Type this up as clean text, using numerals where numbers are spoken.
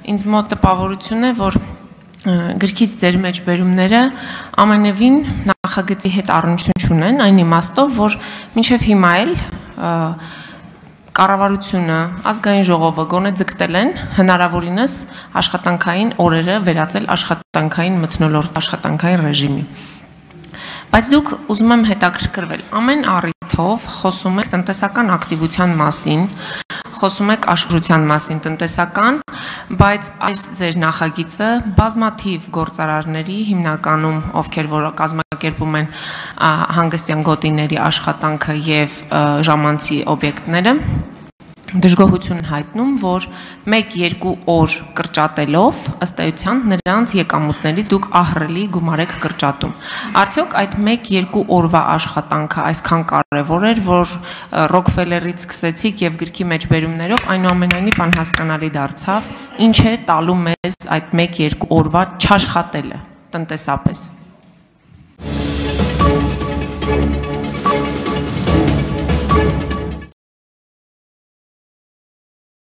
ինձ մոտ տպավորություն է, որ գրքից ձեր մեջ բերումները ամենևին նախագծի հետ առնչություն չունեն, այն իմաստով, որ մինչև հիմա էլ կառավարությունը, ազգային ժողովը գոնե ձգտել են հնարավորինս աշխատանքային օրերը վերածել աշխատանքային մթնոլորտ, աշխատանքային ռեժիմի։ Բայց դուք ուզում եմ հետաքրքրվել, ամեն առիթով խոսում եք տնտեսական ակտիվության մասին, խոսում եք աշխուժության մասին տնտեսական, բայց այս ձեր նախագիծը բազմաթիվ գործարարների, հիմնականում ովքեր որ կազմակերպում են հանգստյան գոտիների աշխատանքը եւ ժամանցի օբյեկտները, դժգոհություն հայտնում, որ 1-2 օր կրճատելով ըստ էության նրանց եկամուտներից դուք ահռելի գումար եք կրճատում։ Արդյոք այդ 1-2 օրվա աշխատանքը այսքան կարևոր էր, որ Ռոքֆելերից սկսեցիք եւ գրքի մեջ բերումներով այնուամենայնիվ անհասկանալի դարձավ, ինչ է տալու մեզ այդ 1-2 օրվա չաշխատելը տնտեսապես։